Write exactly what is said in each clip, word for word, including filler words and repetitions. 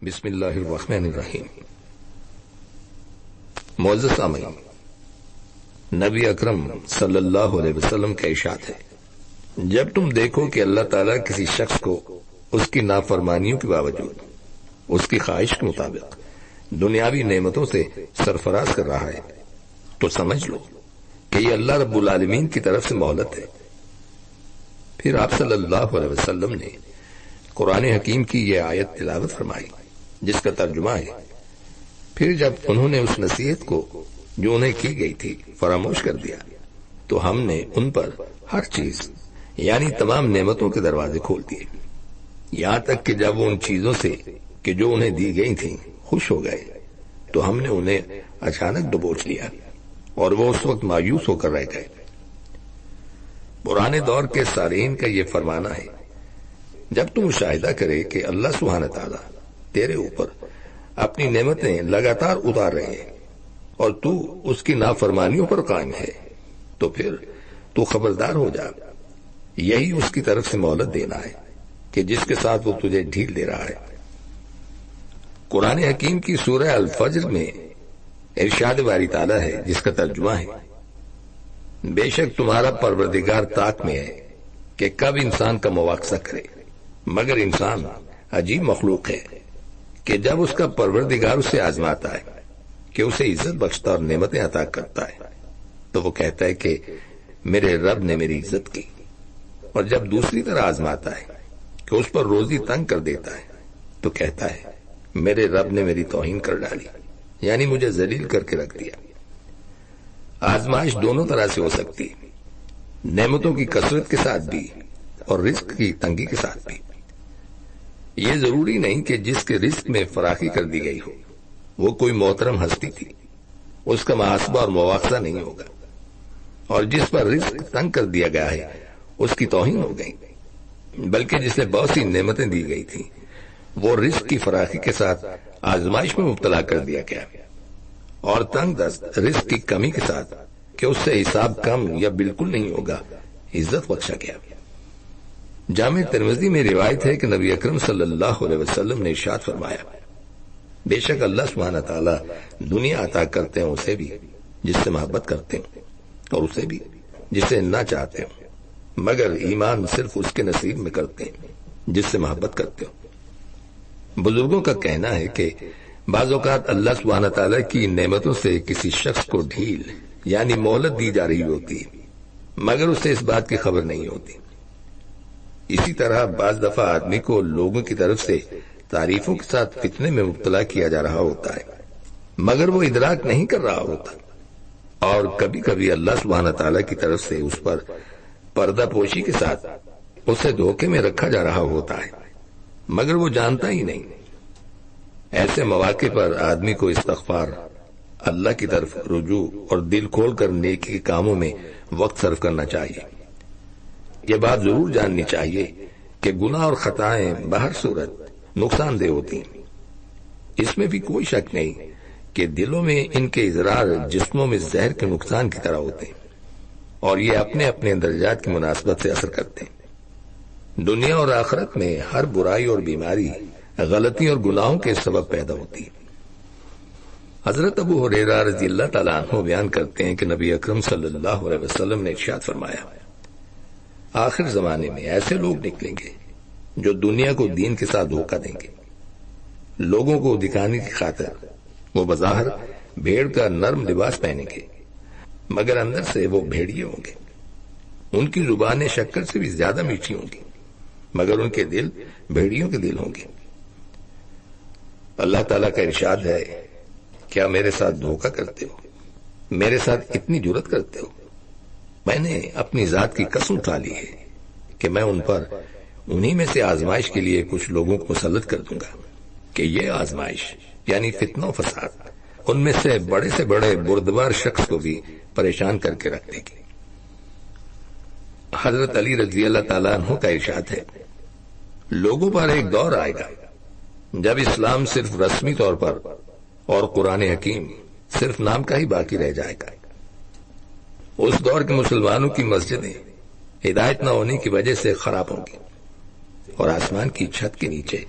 بسم اللہ الرحمن الرحیم۔ معزز سامعین، نبی اکرم صلی اللہ علیہ وسلم کا ارشاد ہے، جب تم دیکھو کہ اللہ تعالیٰ کسی شخص کو اس کی نافرمانیوں کے باوجود اس کی خواہش کے مطابق دنیاوی نعمتوں سے سرفراز کر رہا ہے تو سمجھ لو کہ یہ اللہ رب العالمین کی طرف سے مہلت ہے۔ پھر آپ صلی اللہ علیہ وسلم نے قرآن حکیم کی یہ آیت تلاوت فرمائی جس کا ترجمہ ہے، پھر جب انہوں نے اس نصیحت کو جو انہیں کی گئی تھی فراموش کر دیا تو ہم نے ان پر ہر چیز یعنی تمام نعمتوں کے دروازے کھول دیے، یہاں تک کہ جب وہ ان چیزوں سے کہ جو انہیں دی گئی تھیں خوش ہو گئے تو ہم نے انہیں اچانک دبوچ لیا اور وہ اس وقت مایوس ہو کر رہ گئے۔ پرانے دور کے صارئین کا یہ فرمانا ہے، جب تم مشاہدہ کرے کہ اللہ سبحانہ تعالیٰ تیرے اوپر اپنی نعمتیں لگاتار اتار رہے ہیں اور تو اس کی نافرمانیوں پر قائم ہے تو پھر تو خبردار ہو جا، یہی اس کی طرف سے مہلت دینا ہے کہ جس کے ساتھ وہ تجھے ڈھیل دے رہا ہے۔ قرآن حکیم کی سورہ الفجر میں ارشاد باری تعالیٰ ہے جس کا ترجمہ ہے، بے شک تمہارا پروردگار طاق میں ہے کہ کب انسان کا مواخذہ کرے، مگر انسان عجیب مخلوق ہے کہ جب اس کا پروردگار اسے آزماتا ہے کہ اسے عزت بخشتا اور نعمتیں عطا کرتا ہے تو وہ کہتا ہے کہ میرے رب نے میری عزت کی، اور جب دوسری طرح آزماتا ہے کہ اس پر روزی تنگ کر دیتا ہے تو کہتا ہے میرے رب نے میری توہین کر ڈالی، یعنی مجھے ذلیل کر کے رکھ دیا۔ آزمائش دونوں طرح سے ہو سکتی، نعمتوں کی کثرت کے ساتھ بھی اور رزق کی تنگی کے ساتھ بھی۔ یہ ضروری نہیں کہ جس کے رزق میں فراخی کر دی گئی ہو وہ کوئی محترم ہستی تھی، اس کا محاسبہ اور مواخذہ نہیں ہوگا، اور جس پر رزق تنگ کر دیا گیا ہے اس کی توہین ہو گئی، بلکہ جسے بہت سی نعمتیں دی گئی تھی وہ رزق کی فراخی کے ساتھ آزمائش میں مبتلا کر دیا گیا، اور تنگ دست رزق کی کمی کے ساتھ کہ اس سے حساب کم یا بالکل نہیں ہوگا عزت بخشا گیا۔ جامع ترمذی میں روایت ہے کہ نبی اکرم صلی اللہ علیہ وسلم نے ارشاد فرمایا، بے شک اللہ سبحانہ تعالیٰ دنیا عطا کرتے ہیں اسے بھی جس سے محبت کرتے ہیں اور اسے بھی جسے نہ چاہتے ہوں، مگر ایمان صرف اس کے نصیب میں کرتے ہیں جس سے محبت کرتے ہوں۔ بزرگوں کا کہنا ہے کہ بعض اوقات اللہ سبحانہ تعالیٰ کی نعمتوں سے کسی شخص کو ڈھیل یعنی مہلت دی جا رہی ہوتی مگر اسے اس بات کی خبر نہیں ہوتی۔ اسی طرح بعض دفعہ آدمی کو لوگوں کی طرف سے تعریفوں کے ساتھ فتنے میں مبتلا کیا جا رہا ہوتا ہے مگر وہ ادراک نہیں کر رہا ہوتا، اور کبھی کبھی اللہ سبحانہ تعالیٰ کی طرف سے اس پر پردہ پوشی کے ساتھ اسے دھوکے میں رکھا جا رہا ہوتا ہے مگر وہ جانتا ہی نہیں۔ ایسے مواقع پر آدمی کو استغفار، اللہ کی طرف رجوع اور دل کھول کر نیکی کے کاموں میں وقت صرف کرنا چاہیے۔ یہ بات ضرور جاننی چاہیے کہ گناہ اور خطائیں بہر صورت نقصان دہ ہوتی ہیں، اس میں بھی کوئی شک نہیں کہ دلوں میں ان کے اضرار جسموں میں زہر کے نقصان کی طرح ہوتے ہیں، اور یہ اپنے اپنے درجات کی مناسبت سے اثر کرتے ہیں۔ دنیا اور آخرت میں ہر برائی اور بیماری غلطی اور گناہوں کے سبب پیدا ہوتی ہے۔ حضرت ابو ہریرہ رضی اللہ تعالیٰ عنہ بیان کرتے ہیں کہ نبی اکرم صلی اللہ علیہ وسلم نے ارشاد فرمایا، آخر زمانے میں ایسے لوگ نکلیں گے جو دنیا کو دین کے ساتھ دھوکہ دیں گے، لوگوں کو دکھانے کی خاطر وہ بظاہر بھیڑ کا نرم لباس پہنیں گے مگر اندر سے وہ بھیڑیے ہوں گے، ان کی زبانیں شکر سے بھی زیادہ میٹھی ہوں گی مگر ان کے دل بھیڑیوں کے دل ہوں گے۔ اللہ تعالیٰ کا ارشاد ہے، کیا میرے ساتھ دھوکہ کرتے ہو، میرے ساتھ اتنی جرت کرتے ہو؟ میں نے اپنی ذات کی قسم اٹھا لی ہے کہ میں ان پر انہی میں سے آزمائش کے لیے کچھ لوگوں کو مسلط کر دوں گا کہ یہ آزمائش یعنی فتنہ و فساد ان میں سے بڑے سے بڑے بردبار شخص کو بھی پریشان کر کے رکھ دے گی۔ حضرت علی رضی اللہ تعالیٰ عنہ کا ارشاد ہے، لوگوں پر ایک دور آئے گا جب اسلام صرف رسمی طور پر اور قرآن حکیم صرف نام کا ہی باقی رہ جائے گا۔ اس دور کے مسلمانوں کی مسجدیں ہدایت نہ ہونے کی وجہ سے خراب ہوں گی، اور آسمان کی چھت کے نیچے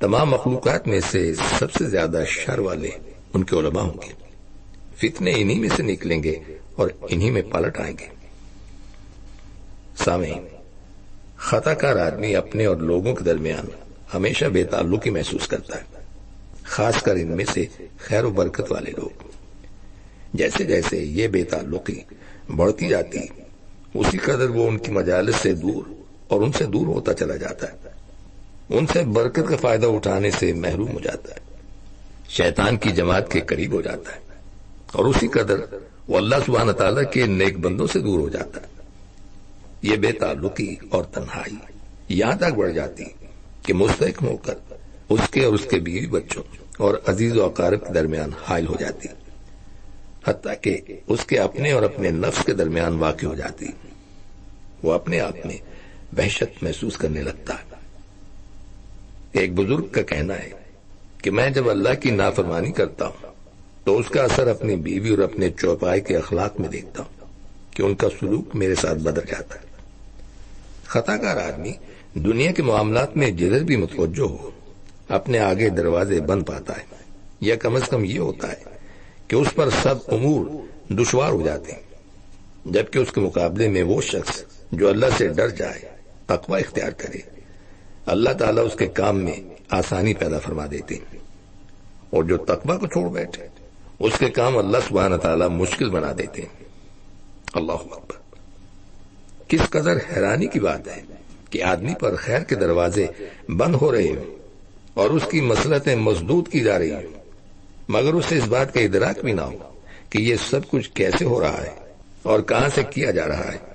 تمام مخلوقات میں سے سب سے زیادہ شر والے ان کے علماء ہوں گے. فتنے انہی میں سے نکلیں گے اور انہی میں پلٹ آئیں گے. سامعین، خطا کار آدمی اپنے اور لوگوں کے درمیان ہمیشہ بے تعلقی محسوس کرتا ہے، خاص کر ان میں سے خیر و برکت والے لوگ. جیسے جیسے یہ بے تعلقی بڑھتی جاتی اسی قدر وہ ان کی مجالس سے دور اور ان سے دور ہوتا چلا جاتا ہے، ان سے برکت کا فائدہ اٹھانے سے محروم ہو جاتا ہے، شیطان کی جماعت کے قریب ہو جاتا ہے، اور اسی قدر وہ اللہ سبحانہ تعالیٰ کے نیک بندوں سے دور ہو جاتا ہے. یہ بے تعلقی اور تنہائی یہاں تک بڑھ جاتی کہ مستحکم ہو کر اس کے اور اس کے بیوی بچوں اور عزیز و اقارب کے درمیان حائل ہو جاتی، حتیٰ کہ اس کے اپنے اور اپنے نفس کے درمیان واقع ہو جاتی. وہ اپنے آپ میں وحشت محسوس کرنے لگتا ہے. ایک بزرگ کا کہنا ہے کہ میں جب اللہ کی نافرمانی کرتا ہوں تو اس کا اثر اپنی بیوی اور اپنے چوپائے کے اخلاق میں دیکھتا ہوں کہ ان کا سلوک میرے ساتھ بدل جاتا ہے. خطا کار آدمی دنیا کے معاملات میں جدھر بھی متوجہ ہو اپنے آگے دروازے بند پاتا ہے، یا کم از کم یہ ہوتا ہے کہ اس پر سب امور دشوار ہو جاتے ہیں، جبکہ اس کے مقابلے میں وہ شخص جو اللہ سے ڈر جائے، تقوی اختیار کرے، اللہ تعالیٰ اس کے کام میں آسانی پیدا فرما دیتے ہیں. اور جو تقوی کو چھوڑ بیٹھے اس کے کام اللہ سبحانہ تعالیٰ مشکل بنا دیتے ہیں. اللہ اکبر! کس قدر حیرانی کی بات ہے کہ آدمی پر خیر کے دروازے بند ہو رہے ہوں اور اس کی مصلحتیں مسدود کی جا رہی ہوں، مگر اسے اس بات کا ادراک بھی نہ ہو کہ یہ سب کچھ کیسے ہو رہا ہے اور کہاں سے کیا جا رہا ہے.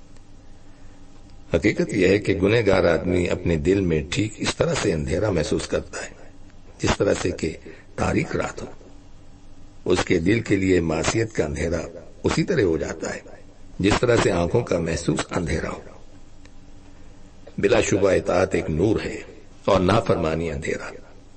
حقیقت یہ ہے کہ گنہگار آدمی اپنے دل میں ٹھیک اس طرح سے اندھیرا محسوس کرتا ہے جس طرح سے کہ تاریک رات ہو. اس کے دل کے لیے معصیت کا اندھیرا اسی طرح ہو جاتا ہے جس طرح سے آنکھوں کا محسوس اندھیرا ہو. بلا شبہ اطاعت ایک نور ہے اور نافرمانی اندھیرا.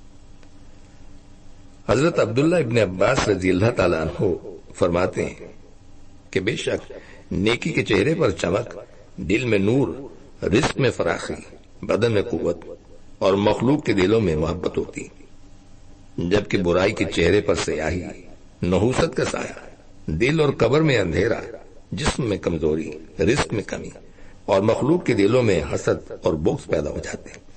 حضرت عبداللہ ابن عباس رضی اللہ تعالیٰ عنہ فرماتے ہیں کہ بے شک نیکی کے چہرے پر چمک، دل میں نور، رزق میں فراخی، بدن میں قوت اور مخلوق کے دلوں میں محبت ہوتی، جبکہ برائی کے چہرے پر سیاہی، نحوست کا سایہ، دل اور قبر میں اندھیرا، جسم میں کمزوری، رزق میں کمی اور مخلوق کے دلوں میں حسد اور بغض پیدا ہو جاتے ہیں.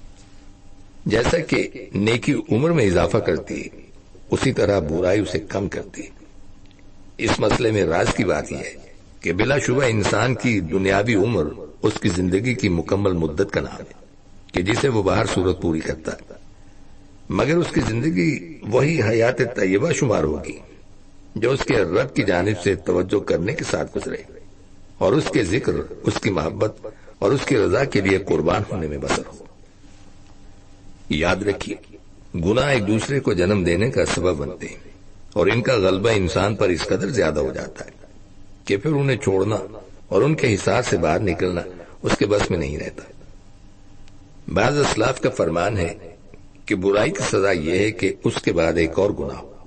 جیسا کہ نیکی عمر میں اضافہ کرتی ہے اسی طرح برائی اسے کم کرتی. اس مسئلے میں راز کی بات یہ ہے کہ بلا شبہ انسان کی دنیاوی عمر اس کی زندگی کی مکمل مدت کا نام ہے کہ جسے وہ باہر صورت پوری کرتا ہے، مگر اس کی زندگی وہی حیات طیبہ شمار ہوگی جو اس کے رب کی جانب سے توجہ کرنے کے ساتھ گزرے اور اس کے ذکر، اس کی محبت اور اس کی رضا کے لیے قربان ہونے میں بسر ہو. یاد رکھیے، گناہ ایک دوسرے کو جنم دینے کا سبب بنتے ہیں اور ان کا غلبہ انسان پر اس قدر زیادہ ہو جاتا ہے کہ پھر انہیں چھوڑنا اور ان کے حصار سے باہر نکلنا اس کے بس میں نہیں رہتا. بعض اسلاف کا فرمان ہے کہ برائی کی سزا یہ ہے کہ اس کے بعد ایک اور گناہ ہو،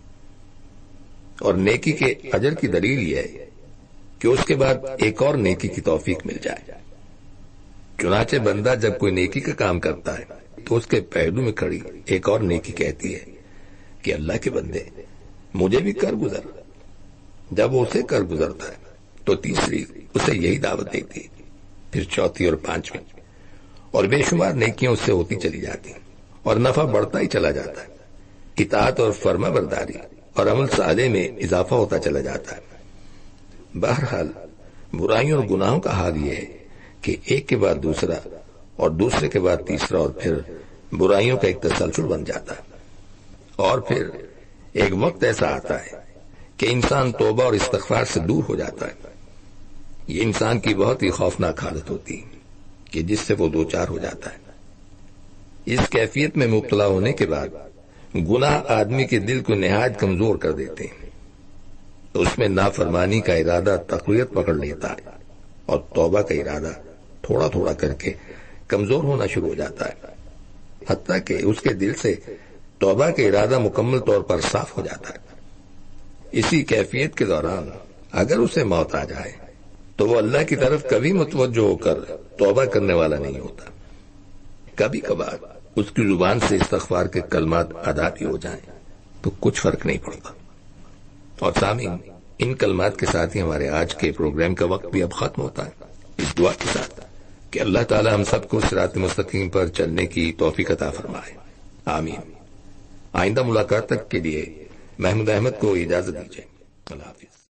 اور نیکی کے اجر کی دلیل یہ ہے کہ اس کے بعد ایک اور نیکی کی توفیق مل جائے. چنانچہ بندہ جب کوئی نیکی کا کام کرتا ہے تو اس کے پہلو میں کھڑی ایک اور نیکی کہتی ہے کہ اللہ کے بندے مجھے بھی کر گزر. جب وہ اسے کر گزرتا ہے تو تیسری اسے یہی دعوت دیتی ہے، پھر چوتھی اور پانچویں، اور بے شمار نیکیاں اس سے ہوتی چلی جاتی اور نفع بڑھتا ہی چلا جاتا ہے. اطاعت اور فرما برداری اور عمل صالح میں اضافہ ہوتا چلا جاتا ہے. بہرحال برائیوں اور گناہوں کا حال یہ ہے کہ ایک کے بعد دوسرا اور دوسرے کے بعد تیسرا اور پھر برائیوں کا ایک تسلسل بن جاتا ہے. اور پھر ایک وقت ایسا آتا ہے کہ انسان توبہ اور استغفار سے دور ہو جاتا ہے. یہ انسان کی بہت ہی خوفناک حالت ہوتی ہے کہ جس سے وہ دوچار ہو جاتا ہے. اس کیفیت میں مبتلا ہونے کے بعد گناہ آدمی کے دل کو نہایت کمزور کر دیتے ہیں، تو اس میں نافرمانی کا ارادہ تقویت پکڑ لیتا ہے اور توبہ کا ارادہ تھوڑا تھوڑا کر کے کمزور ہونا شروع ہو جاتا ہے، حتیٰ کہ اس کے دل سے توبہ کا ارادہ مکمل طور پر صاف ہو جاتا ہے. اسی کیفیت کے دوران اگر اسے موت آ جائے تو وہ اللہ کی طرف کبھی متوجہ ہو کر توبہ کرنے والا نہیں ہوتا. کبھی کبھار اس کی زبان سے استغفار کے کلمات ادا بھی ہو جائیں تو کچھ فرق نہیں پڑتا۔ اور سامعین، ان کلمات کے ساتھ ہی ہمارے آج کے پروگرام کا وقت بھی اب ختم ہوتا ہے، اس دعا کے ساتھ کہ اللہ تعالی ہم سب کو صراط مستقیم پر چلنے کی توفیق عطا فرمائے، آمین۔ آئندہ ملاقات تک کے لیے محمود احمد کو اجازت دیجیے، اللہ حافظ۔